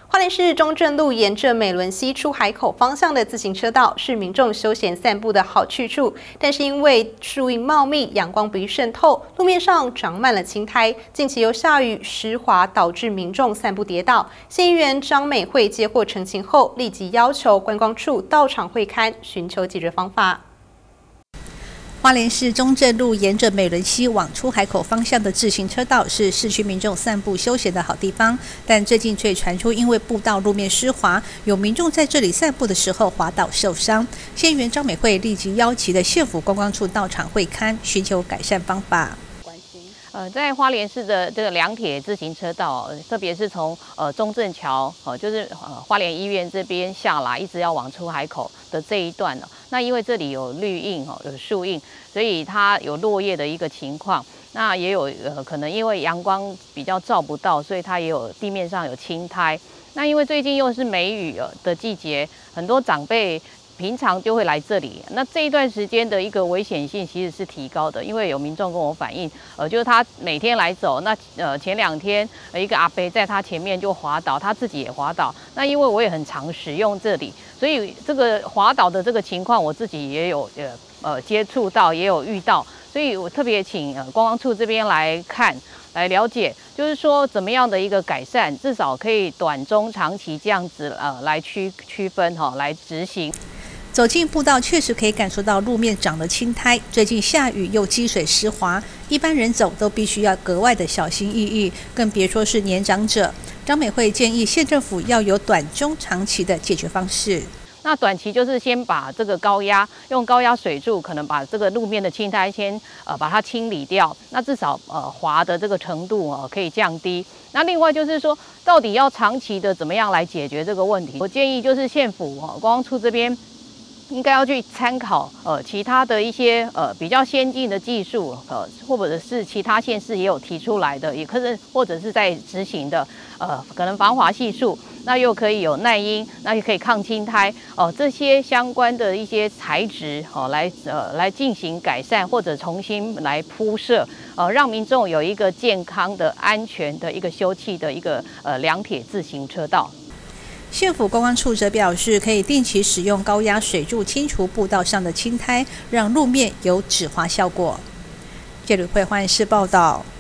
花莲市中正路沿着美仑溪出海口方向的自行车道是民众休闲散步的好去处，但是因为树荫茂密，阳光不易渗透，路面上长满了青苔。近期又下雨湿滑，导致民众散步跌倒。县议员张美惠接获澄清后，立即要求观光处到场会勘，寻求解决方法。 花莲市中正路沿着美仑溪往出海口方向的自行车道是市区民众散步休闲的好地方，但最近却传出因为步道路面湿滑，有民众在这里散步的时候滑倒受伤。县议员张美惠立即邀集的县府观光处到场会勘，寻求改善方法。 在花莲市的这个两铁自行车道，特别是从中正桥就是花莲医院这边下来，一直要往出海口的这一段那因为这里有绿荫有树荫，所以它有落叶的一个情况。那也有可能因为阳光比较照不到，所以它也有地面上有青苔。那因为最近又是梅雨的季节，很多长辈 平常就会来这里，那这一段时间的一个危险性其实是提高的，因为有民众跟我反映，就是他每天来走，那前2天一个阿伯在他前面就滑倒，他自己也滑倒。那因为我也很常使用这里，所以这个滑倒的这个情况，我自己也有接触到，也有遇到，所以我特别请观光处这边来看。 来了解，就是说怎么样的一个改善，至少可以短中长期这样子来区分来执行。 走进步道，确实可以感受到路面长了青苔。最近下雨又积水湿滑，一般人走都必须要格外的小心翼翼，更别说是年长者。张美惠建议县政府要有短中长期的解决方式。 那短期就是先把这个用高压水柱，可能把这个路面的青苔先把它清理掉，那至少滑的这个程度可以降低。那另外就是说，到底要长期的怎么样来解决这个问题？我建议就是县府观光处这边 应该要去参考其他的一些比较先进的技术或者是其他县市也有提出来的，也可是或者是在执行的可能防滑系数，那又可以有耐阴，那也可以抗青苔这些相关的一些材质来进行改善或者重新来铺设让民众有一个健康的、安全的一个休憩的一个两铁自行车道。 县府观光处则表示，可以定期使用高压水柱清除步道上的青苔，让路面有止滑效果。记者花莲市报道。